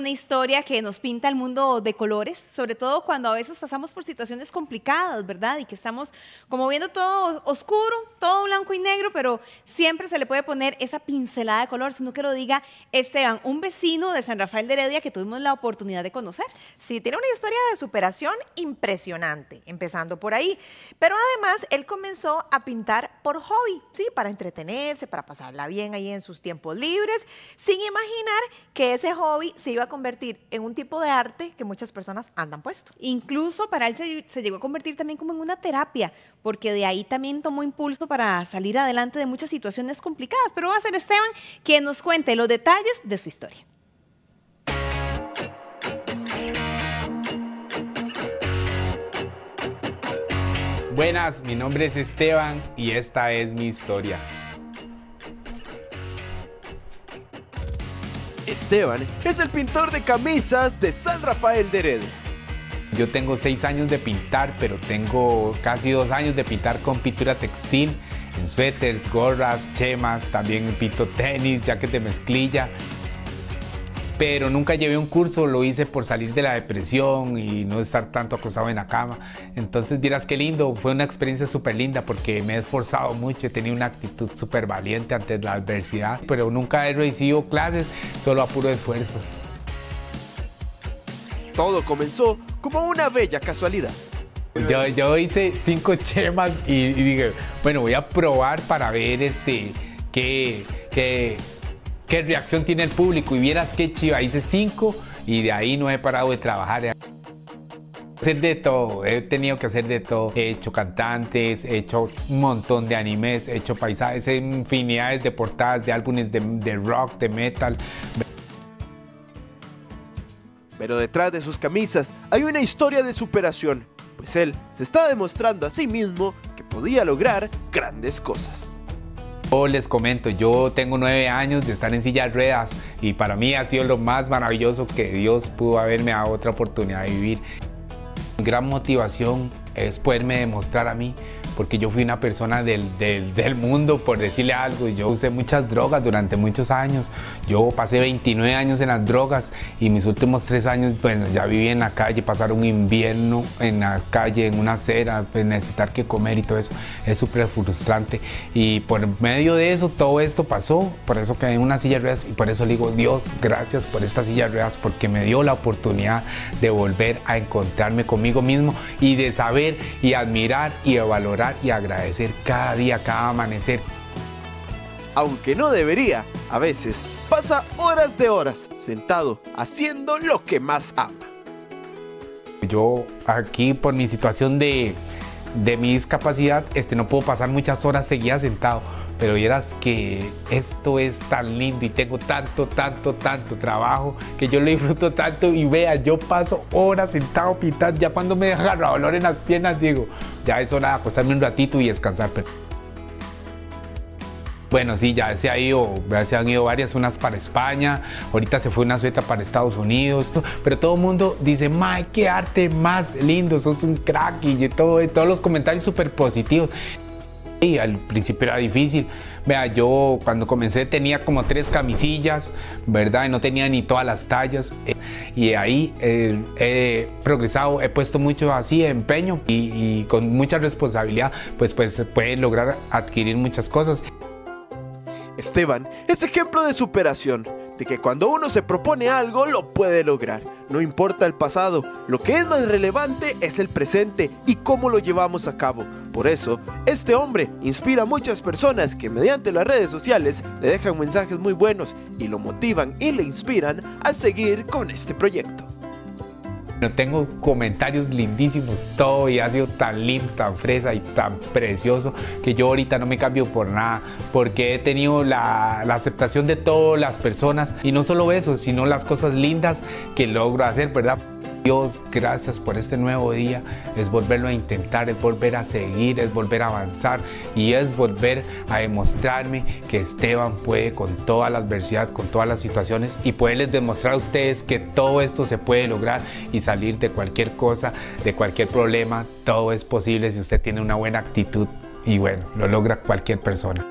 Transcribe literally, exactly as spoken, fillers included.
historia que nos pinta el mundo de colores, sobre todo cuando a veces pasamos por situaciones complicadas, ¿verdad? Y que estamos como viendo todo oscuro, todo blanco y negro, pero siempre se le puede poner esa pincelada de color, sino que lo diga Esteban, un vecino de San Rafael de Heredia que tuvimos la oportunidad de conocer. Sí, tiene una historia de superación impresionante, empezando por ahí. Pero además, él comenzó a pintar por hobby, ¿sí? Para entretenerse, para pasarla bien ahí en sus tiempos libres, sin imaginar que ese hobby se iba a convertir en un tipo de arte que muchas personas andan puesto. Incluso para él se, se llegó a convertir también como en una terapia, porque de ahí también tomó impulso para salir adelante de muchas situaciones complicadas. Pero va a ser Esteban quien nos cuente los detalles de su historia. Buenas, mi nombre es Esteban y esta es mi historia. Esteban es el pintor de camisas de San Rafael de Heredia. Yo tengo seis años de pintar, pero tengo casi dos años de pintar con pintura textil, en suéteres, gorras, chemas, también pinto tenis, jacket de mezclilla. Pero nunca llevé un curso, lo hice por salir de la depresión y no estar tanto acostado en la cama. Entonces, vieras qué lindo, fue una experiencia súper linda porque me he esforzado mucho, he tenido una actitud súper valiente ante la adversidad, pero nunca he recibido clases, solo a puro esfuerzo. Todo comenzó como una bella casualidad. Yo, yo hice cinco chemas y, y dije, bueno, voy a probar para ver este, qué, qué, qué reacción tiene el público. Y vieras qué chiva, hice cinco y de ahí no he parado de trabajar. Hacer de todo, he tenido que hacer de todo. He hecho cantantes, he hecho un montón de animes, he hecho paisajes, infinidades de portadas de álbumes de, de rock, de metal. Pero detrás de sus camisas hay una historia de superación, pues él se está demostrando a sí mismo que podía lograr grandes cosas. Yo les comento, yo tengo nueve años de estar en silla de ruedas y para mí ha sido lo más maravilloso que Dios pudo haberme dado otra oportunidad de vivir. Mi gran motivación es poderme demostrar a mí, porque yo fui una persona del, del, del mundo, por decirle algo. Yo usé muchas drogas durante muchos años. Yo pasé veintinueve años en las drogas y mis últimos tres años, bueno, ya viví en la calle, pasar un invierno en la calle, en una acera, pues, necesitar que comer y todo eso. Es súper frustrante. Y por medio de eso, todo esto pasó. Por eso quedé en una silla de ruedas y por eso le digo, Dios, gracias por esta silla de ruedas, porque me dio la oportunidad de volver a encontrarme conmigo mismo y de saber y admirar y valorar y agradecer cada día, cada amanecer. Aunque no debería, a veces pasa horas de horas sentado haciendo lo que más ama. Yo aquí por mi situación de, de mi discapacidad este, no puedo pasar muchas horas seguidas sentado, pero vieras que esto es tan lindo y tengo tanto, tanto, tanto trabajo que yo lo disfruto tanto y vea, yo paso horas sentado pintando, ya cuando me deja dolor en las piernas digo, ya es hora de acostarme un ratito y descansar. Pero... Bueno, sí, ya se ha ido, ya se han ido varias, unas para España, ahorita se fue una sueta para Estados Unidos, pero todo el mundo dice, ¡may, qué arte más lindo! Sos un crack y todo, todos los comentarios súper positivos. Y al principio era difícil, vea, yo cuando comencé tenía como tres camisillas, ¿verdad? Y no tenía ni todas las tallas. Y ahí eh, he progresado, he puesto mucho así empeño y, y con mucha responsabilidad, pues, pues se puede lograr adquirir muchas cosas. Esteban es ejemplo de superación, de que cuando uno se propone algo lo puede lograr. No importa el pasado, lo que es más relevante es el presente y cómo lo llevamos a cabo. Por eso, este hombre inspira a muchas personas que mediante las redes sociales le dejan mensajes muy buenos y lo motivan y le inspiran a seguir con este proyecto. Tengo comentarios lindísimos, todo, y ha sido tan lindo, tan fresa y tan precioso que yo ahorita no me cambio por nada, porque he tenido la, la aceptación de todas las personas y no solo eso, sino las cosas lindas que logro hacer, ¿verdad? Dios, gracias por este nuevo día, es volverlo a intentar, es volver a seguir, es volver a avanzar y es volver a demostrarme que Esteban puede con toda la adversidad, con todas las situaciones y poderles demostrar a ustedes que todo esto se puede lograr y salir de cualquier cosa, de cualquier problema, todo es posible si usted tiene una buena actitud y bueno, lo logra cualquier persona.